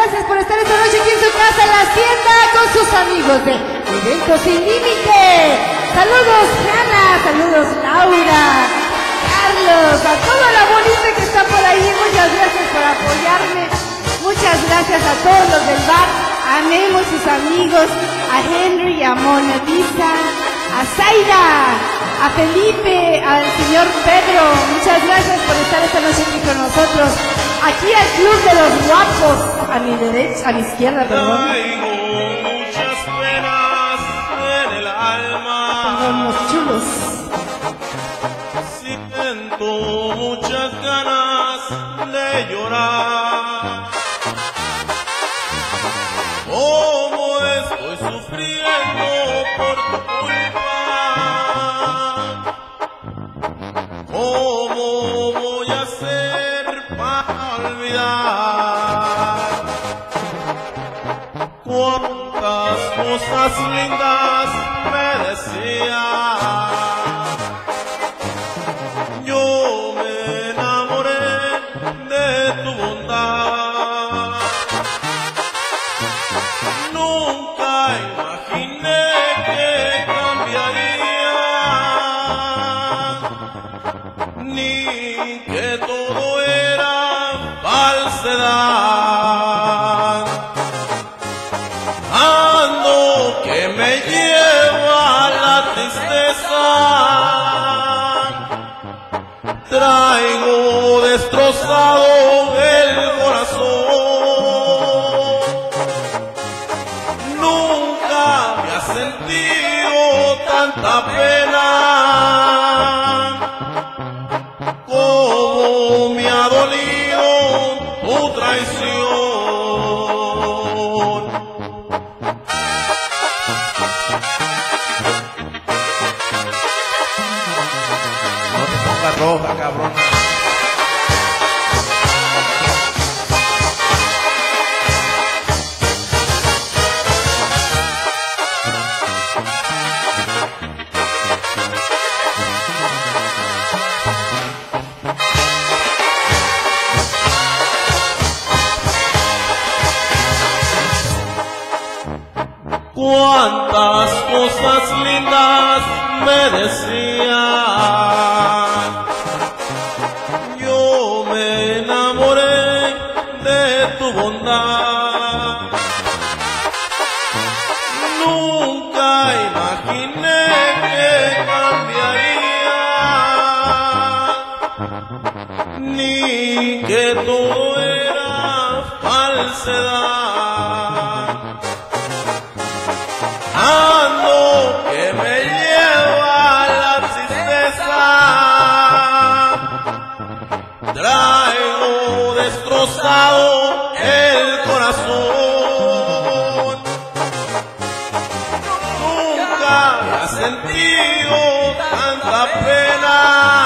gracias por estar esta noche aquí en su casa, en la hacienda, con sus amigos de Eventos Sin Límite. Saludos Hanna, saludos Laura, Carlos, a toda la bonita que está por ahí. Muchas gracias por apoyarme. Muchas gracias a todos los del bar, a Memo y sus amigos, a Henry, a Mona Lisa, a Zaira, a Felipe, al señor Pedro. Muchas gracias por estar esta noche aquí con nosotros. Aquí al Club de los Guapos, a mi derecha, a mi izquierda, perdón. Traigo muchas penas en el alma. Perdón, los chulos. Siento muchas ganas de llorar. Cómo estoy sufriendo por tu culpa. ¿Cómo voy a hacer para olvidar? Cuántas cosas lindas me decías. Yo me enamoré de tu bondad. Nunca imaginé que cambiaría, ni que todo era falsedad. Ando que me lleva la tristeza. Traigo destrozado el corazón. Nunca me ha sentido tanta pena como me ha dolido tu traición. No te pongas roja, cabrón. Cuántas cosas lindas me decías. Yo me enamoré de tu bondad. Nunca imaginé que cambiaría, ni que todo era falsedad. Ando que me lleva la tristeza. Traigo destrozado el corazón. Nunca he sentido tanta pena